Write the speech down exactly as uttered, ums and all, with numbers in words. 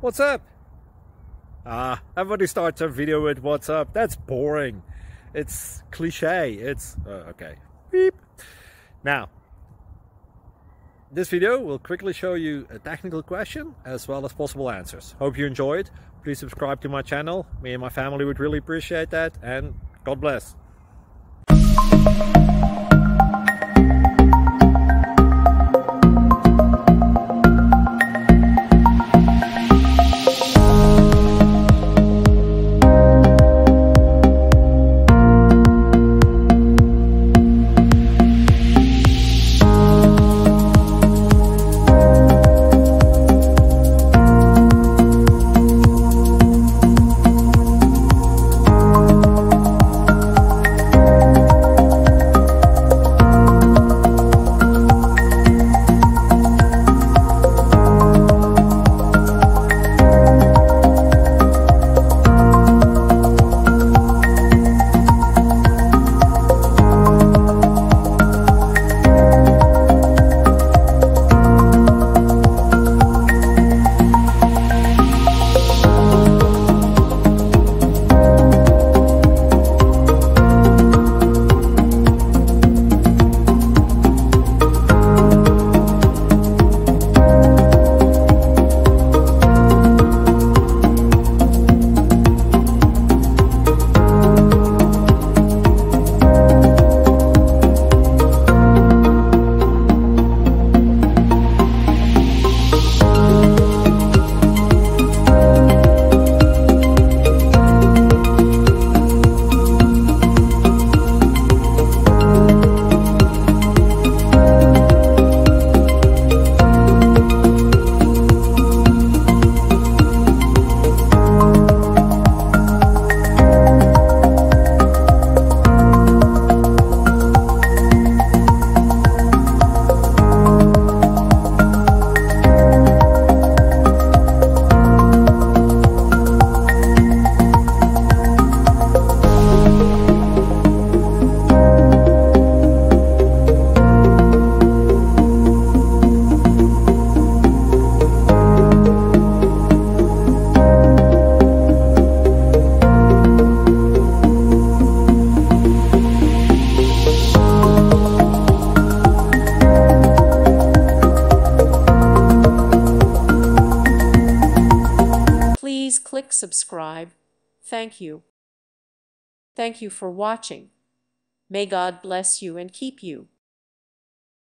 What's up? Ah, everybody starts a video with what's up. That's boring. It's cliche. It's uh, okay. Beep. Now, this video will quickly show you a technical question as well as possible answers. Hope you enjoyed. Please subscribe to my channel. Me and my family would really appreciate that, and God bless. Please click subscribe. Thank you. Thank you for watching. May God bless you and keep you.